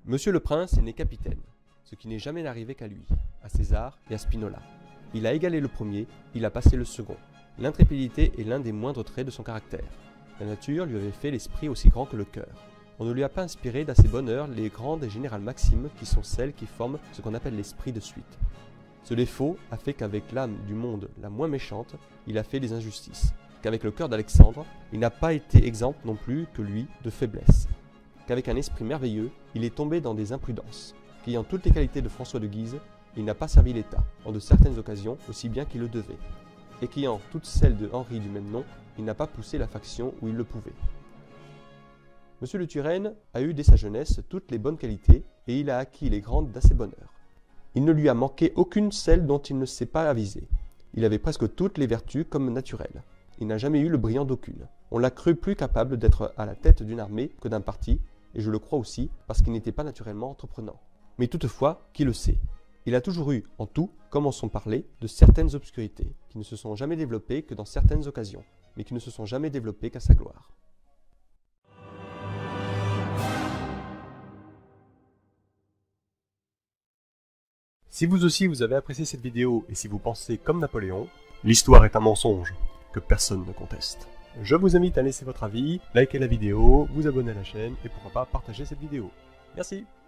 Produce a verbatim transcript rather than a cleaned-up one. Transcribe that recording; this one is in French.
Monsieur le Prince est né capitaine, ce qui n'est jamais arrivé qu'à lui, à César et à Spinola. Il a égalé le premier, il a passé le second. L'intrépidité est l'un des moindres traits de son caractère. La nature lui avait fait l'esprit aussi grand que le cœur. On ne lui a pas inspiré d'assez bonne heure les grandes et générales maximes qui sont celles qui forment ce qu'on appelle l'esprit de suite. Ce défaut a fait qu'avec l'âme du monde la moins méchante, il a fait des injustices, qu'avec le cœur d'Alexandre, il n'a pas été exempt non plus que lui de faiblesse, qu'avec un esprit merveilleux, il est tombé dans des imprudences, qu'ayant toutes les qualités de François de Guise, il n'a pas servi l'État, en de certaines occasions aussi bien qu'il le devait, et qu'ayant toutes celles de Henri du même nom, il n'a pas poussé la faction où il le pouvait. Monsieur de Turenne a eu dès sa jeunesse toutes les bonnes qualités, et il a acquis les grandes d'assez bonne heure. Il ne lui a manqué aucune celle dont il ne s'est pas avisé. Il avait presque toutes les vertus comme naturelles. Il n'a jamais eu le brillant d'aucune. On l'a cru plus capable d'être à la tête d'une armée que d'un parti, et je le crois aussi parce qu'il n'était pas naturellement entreprenant. Mais toutefois, qui le sait? Il a toujours eu, en tout, comme en son parler, de certaines obscurités, qui ne se sont jamais développées que dans certaines occasions, mais qui ne se sont jamais développées qu'à sa gloire. Si vous aussi vous avez apprécié cette vidéo et si vous pensez comme Napoléon, l'histoire est un mensonge que personne ne conteste. Je vous invite à laisser votre avis, liker la vidéo, vous abonner à la chaîne et pourquoi pas partager cette vidéo. Merci.